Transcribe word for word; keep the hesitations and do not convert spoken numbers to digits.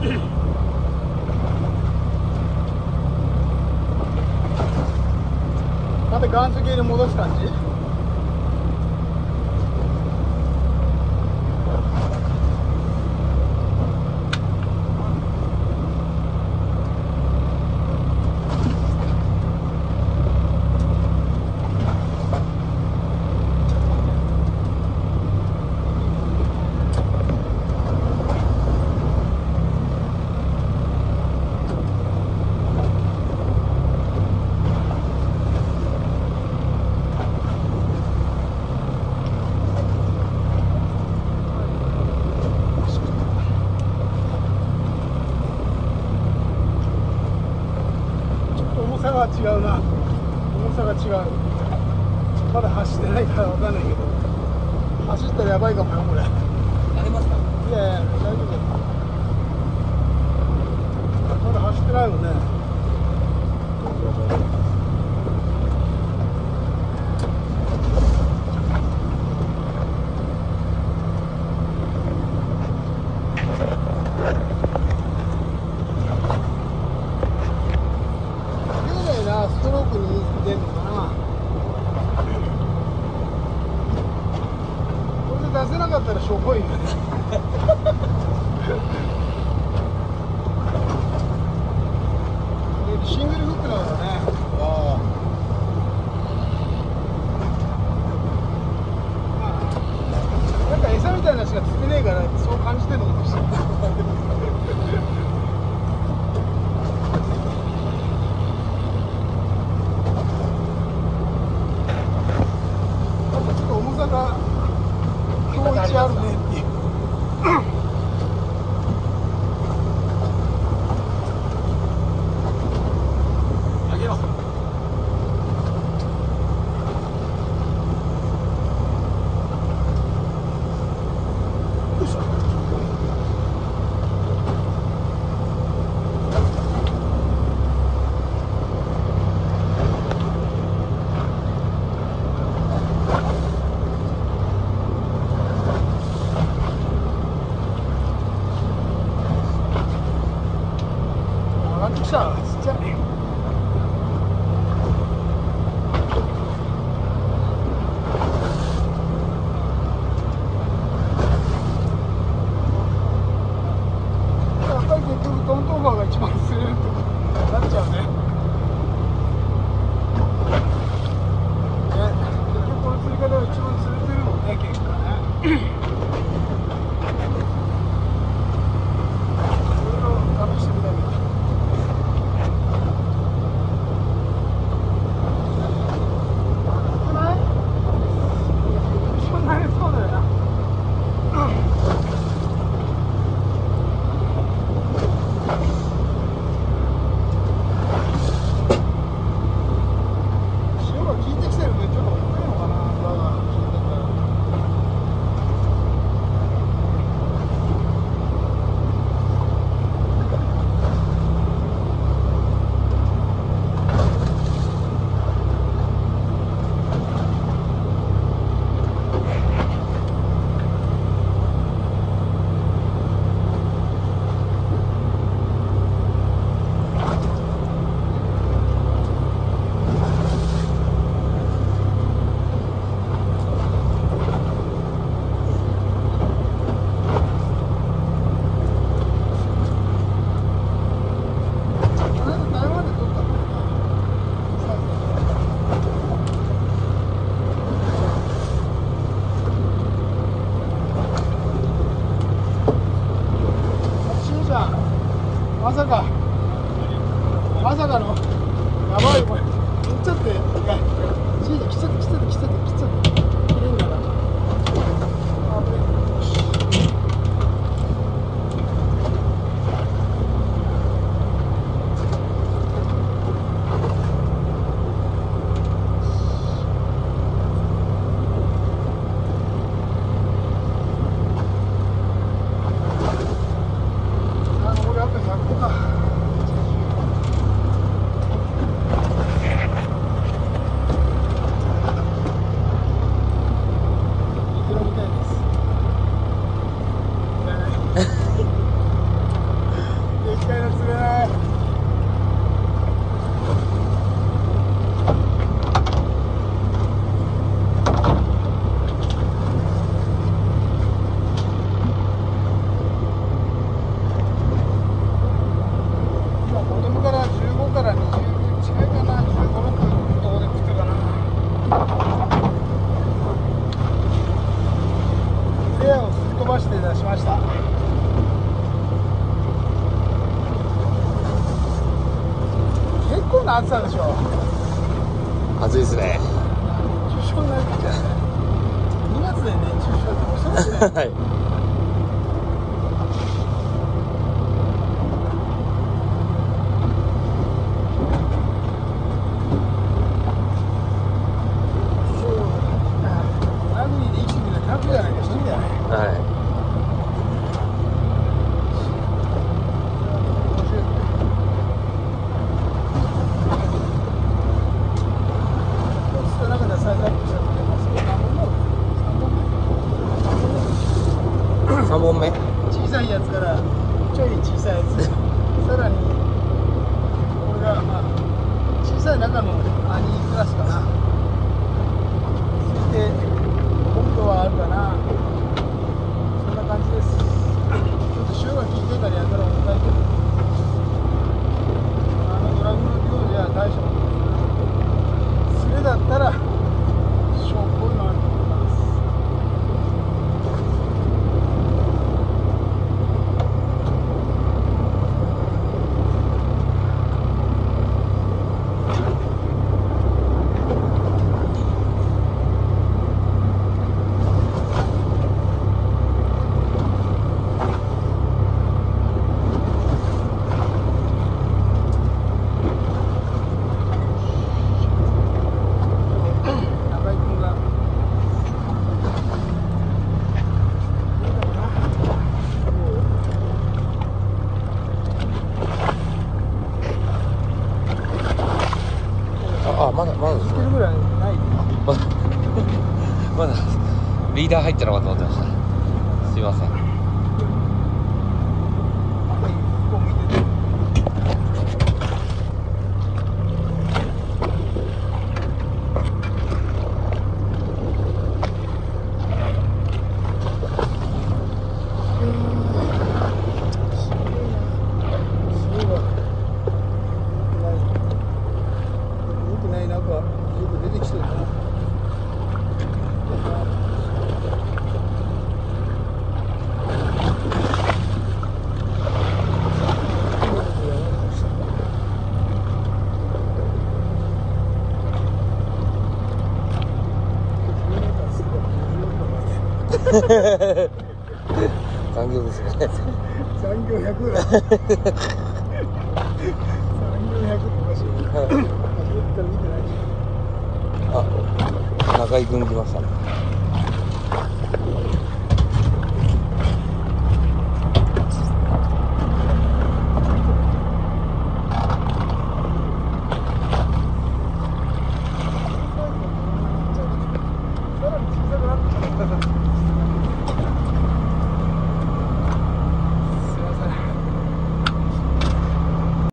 また岩石に戻す感じ。違うな、重さが違う。まだ走ってないから分かんないけど、走ったらやばいかもよこれ。 慣れますか？ いやいや大丈夫だよ。まだ走ってないもんね。ストロークに出るのかな。これで出せなかったらしょぼいよね。シングルフックなんだね。ああ、なんか餌みたいなのしかつってねえからそう感じてるのかもしれない。今日一あるねっていう。あげよう。よいしょ。ちっちゃい。やっぱり結局トントンバーが一番釣れるってことになっちゃうね。ね、結局この釣り方が一番釣れてるもんね、結果ね。いろいろ試してみたけど。まさかまさかのやばいこれ切っちゃって一回切っちゃって切っちゃって切っちゃって切っちゃって切れんだな。あぶね。あ、これあとひゃくか。 な暑さでしょ。 暑いですね。 熱中症になるじゃない。にがつで熱中症って恐ろしいね。 はい。 ラグビーで生きてみるとタフじゃないかしてんじゃない。 はい。さんぼんめ。 小さいやつからちょい小さいやつ、さらにこれがまあ小さい中の兄クラスかな。そして今度はあるかな。そんな感じです。ちょっと潮が効いてからやったら重たいけど、あのドラグの量じゃ大したことない。それだったらしょっぽいのあると思います。 あ、まだまだですね。 ぐらいない。 まだまだリーダー入ってなかったと思ってました。すいません。残業ですね。 残業ひゃくだ。残業ひゃくっておかしい。初めてから見てないし。 あ、中井君来ましたね。